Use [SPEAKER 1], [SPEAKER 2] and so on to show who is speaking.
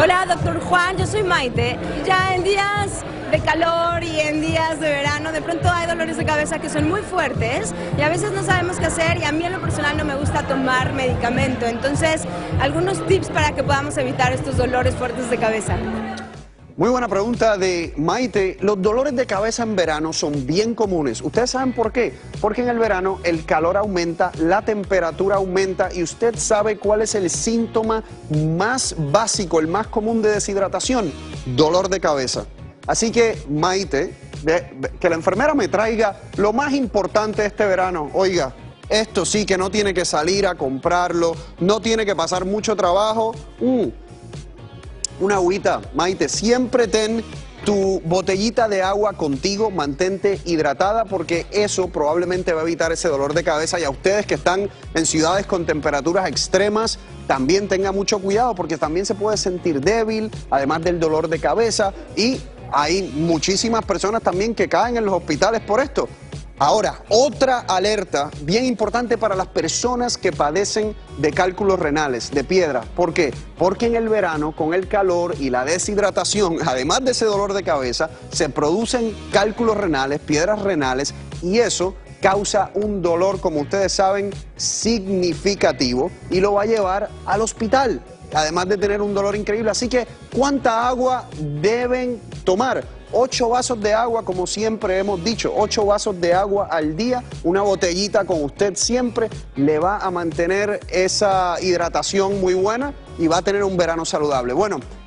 [SPEAKER 1] Hola, doctor Juan, yo soy Maite. Ya en días de calor y en días de verano, de pronto hay dolores de cabeza que son muy fuertes y a veces no sabemos qué hacer, y a mí en lo personal no me gusta tomar medicamento. Entonces, algunos tips para que podamos evitar estos dolores fuertes de cabeza.
[SPEAKER 2] Muy buena pregunta de Maite. Los dolores de cabeza en verano son bien comunes. ¿Ustedes saben por qué? Porque en el verano el calor aumenta, la temperatura aumenta y usted sabe cuál es el síntoma más básico, el más común de deshidratación: dolor de cabeza. Así que, Maite, que la enfermera me traiga lo más importante de este verano. Oiga, esto sí que no tiene que salir a comprarlo, no tiene que pasar mucho trabajo. Una agüita, Maite, siempre ten tu botellita de agua contigo, mantente hidratada, porque eso probablemente va a evitar ese dolor de cabeza. Y a ustedes que están en ciudades con temperaturas extremas, también tengan mucho cuidado, porque también se puede sentir débil, además del dolor de cabeza, y hay muchísimas personas también que caen en los hospitales por esto. Ahora, otra alerta bien importante para las personas que padecen de cálculos renales, de piedra. ¿Por qué? Porque en el verano, con el calor y la deshidratación, además de ese dolor de cabeza, se producen cálculos renales, piedras renales, y eso causa un dolor, como ustedes saben, significativo, y lo va a llevar al hospital, además de tener un dolor increíble. Así que, ¿cuánta agua deben tomar? 8 vasos de agua, como siempre hemos dicho, 8 vasos de agua al día, una botellita con usted siempre, le va a mantener esa hidratación muy buena y va a tener un verano saludable. Bueno,